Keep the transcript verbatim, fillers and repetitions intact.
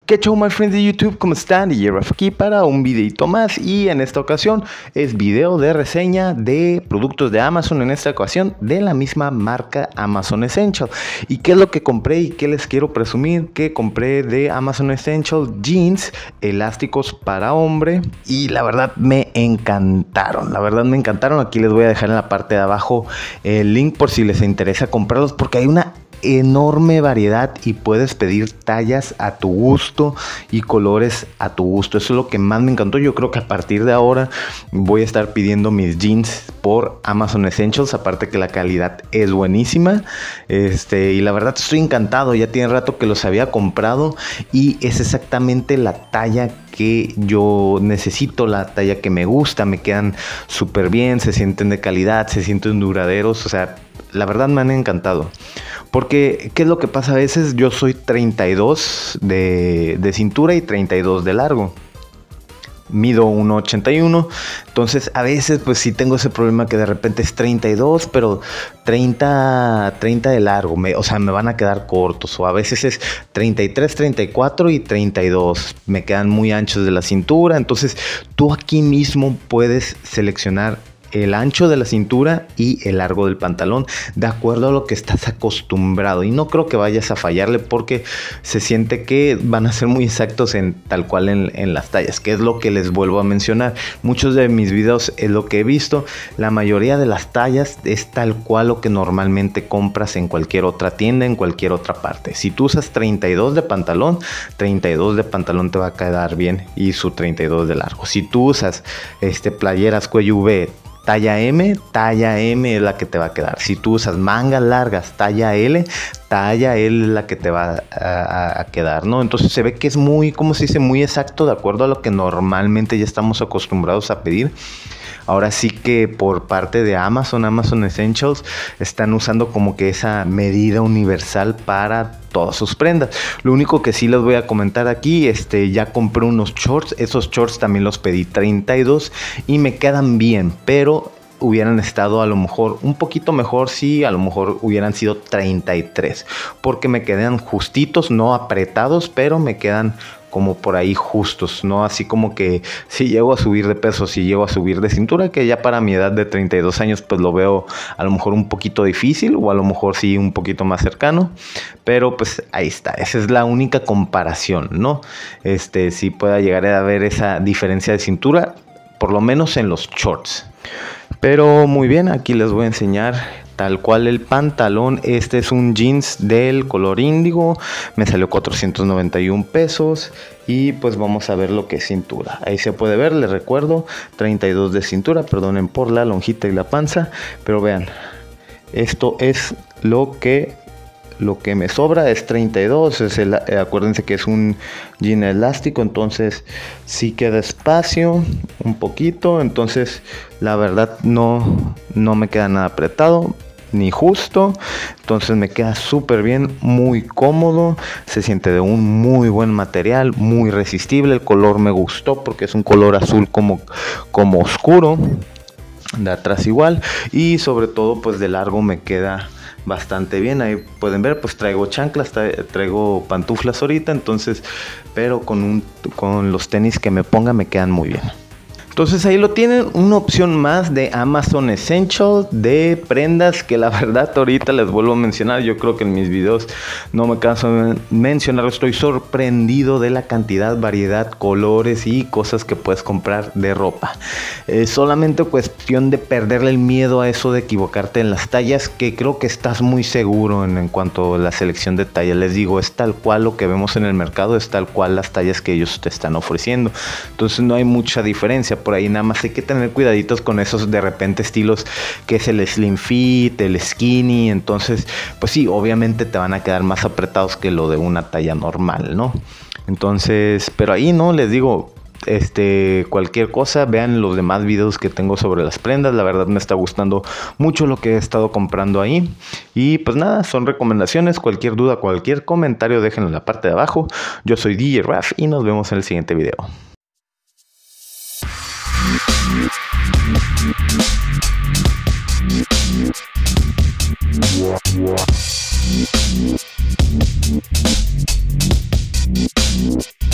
¿Qué show, my friends de YouTube? ¿Cómo están? Y Raf aquí para un videito más, y en esta ocasión es video de reseña de productos de Amazon, en esta ocasión de la misma marca Amazon Essential. ¿Y qué es lo que compré y qué les quiero presumir? Que compré de Amazon Essential jeans elásticos para hombre y la verdad me encantaron, la verdad me encantaron. Aquí les voy a dejar en la parte de abajo el link por si les interesa comprarlos, porque hay una enorme variedad y puedes pedir tallas a tu gusto y colores a tu gusto. Eso es lo que más me encantó. Yo creo que a partir de ahora voy a estar pidiendo mis jeans por Amazon Essentials, aparte que la calidad es buenísima, este, y la verdad estoy encantado. Ya tiene rato que los había comprado y es exactamente la talla que yo necesito, la talla que me gusta. Me quedan súper bien, se sienten de calidad, se sienten duraderos, o sea, la verdad me han encantado. Porque, ¿qué es lo que pasa a veces? Yo soy treinta y dos de, de cintura y treinta y dos de largo. Mido uno ochenta y uno. Entonces, a veces, pues sí tengo ese problema que de repente es treinta y dos, pero treinta, treinta de largo. Me, o sea, me van a quedar cortos. O a veces es treinta y tres, treinta y cuatro y treinta y dos. Me quedan muy anchos de la cintura. Entonces, tú aquí mismo puedes seleccionar el ancho de la cintura y el largo del pantalón de acuerdo a lo que estás acostumbrado, y no creo que vayas a fallarle, porque se siente que van a ser muy exactos en tal cual en, en las tallas, que es lo que les vuelvo a mencionar. Muchos de mis videos es lo que he visto, la mayoría de las tallas es tal cual lo que normalmente compras en cualquier otra tienda, en cualquier otra parte. Si tú usas treinta y dos de pantalón, treinta y dos de pantalón te va a quedar bien, y su treinta y dos de largo. Si tú usas este, playeras cuello V talla M, talla M es la que te va a quedar. Si tú usas mangas largas talla L, talla L es la que te va a, a quedar, ¿no? Entonces se ve que es muy, ¿cómo se dice? Muy exacto de acuerdo a lo que normalmente ya estamos acostumbrados a pedir. Ahora sí que por parte de Amazon, Amazon Essentials, están usando como que esa medida universal para todas sus prendas. Lo único que sí les voy a comentar aquí, este, ya compré unos shorts. Esos shorts también los pedí treinta y dos y me quedan bien, pero hubieran estado a lo mejor un poquito mejor si a lo mejor hubieran sido treinta y tres, porque me quedan justitos, no apretados, pero me quedan como por ahí justos, no así como que si llego a subir de peso, si llego a subir de cintura, que ya para mi edad de treinta y dos años pues lo veo a lo mejor un poquito difícil, o a lo mejor sí un poquito más cercano, pero pues ahí está. Esa es la única comparación, ¿no? Este, si pueda llegar a haber esa diferencia de cintura, por lo menos en los shorts. Pero muy bien, aquí les voy a enseñar tal cual el pantalón. Este es un jeans del color índigo, me salió cuatrocientos noventa y un pesos, y pues vamos a ver lo que es cintura. Ahí se puede ver, les recuerdo, treinta y dos de cintura, perdonen por la lonjita y la panza, pero vean, esto es lo que Lo que me sobra es treinta y dos, es el, eh, acuérdense que es un jean elástico, entonces sí queda espacio un poquito, entonces la verdad no, no me queda nada apretado ni justo, entonces me queda súper bien, muy cómodo, se siente de un muy buen material, muy resistible. El color me gustó porque es un color azul como, como oscuro, de atrás igual, y sobre todo pues de largo me queda bastante bien. Ahí pueden ver, pues traigo chanclas, traigo pantuflas ahorita, entonces, pero con, un, con los tenis que me ponga me quedan muy bien. Entonces ahí lo tienen, una opción más de Amazon Essential de prendas que la verdad ahorita les vuelvo a mencionar. Yo creo que en mis videos no me canso de mencionar, estoy sorprendido de la cantidad, variedad, colores y cosas que puedes comprar de ropa. Es solamente cuestión de perderle el miedo a eso de equivocarte en las tallas, que creo que estás muy seguro en, en cuanto a la selección de tallas. Les digo, es tal cual lo que vemos en el mercado, es tal cual las tallas que ellos te están ofreciendo. Entonces no hay mucha diferencia. Por ahí nada más hay que tener cuidaditos con esos de repente estilos que es el slim fit, el skinny. Entonces pues sí, obviamente te van a quedar más apretados que lo de una talla normal, ¿no? Entonces, pero ahí no, les digo, este, cualquier cosa, vean los demás videos que tengo sobre las prendas. La verdad me está gustando mucho lo que he estado comprando ahí. Y pues nada, son recomendaciones. Cualquier duda, cualquier comentario, déjenlo en la parte de abajo. Yo soy D J Raf y nos vemos en el siguiente video. What?